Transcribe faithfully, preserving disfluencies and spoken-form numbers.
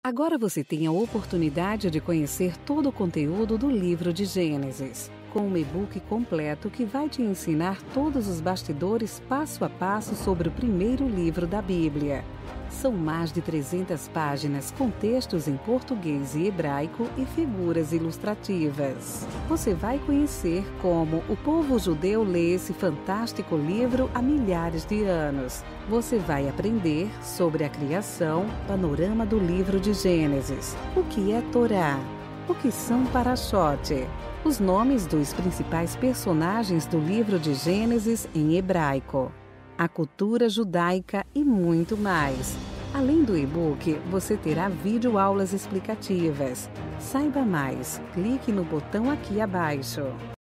Agora você tem a oportunidade de conhecer todo o conteúdo do livro de Gênesis, com um e-book completo que vai te ensinar todos os bastidores passo a passo sobre o primeiro livro da Bíblia. São mais de trezentas páginas com textos em português e hebraico e figuras ilustrativas. Você vai conhecer como o povo judeu lê esse fantástico livro há milhares de anos. Você vai aprender sobre a criação, panorama do livro de Gênesis, o que é Torá, o que são parachote, os nomes dos principais personagens do livro de Gênesis em hebraico, a cultura judaica e muito mais. Além do e-book, você terá videoaulas explicativas. Saiba mais, clique no botão aqui abaixo.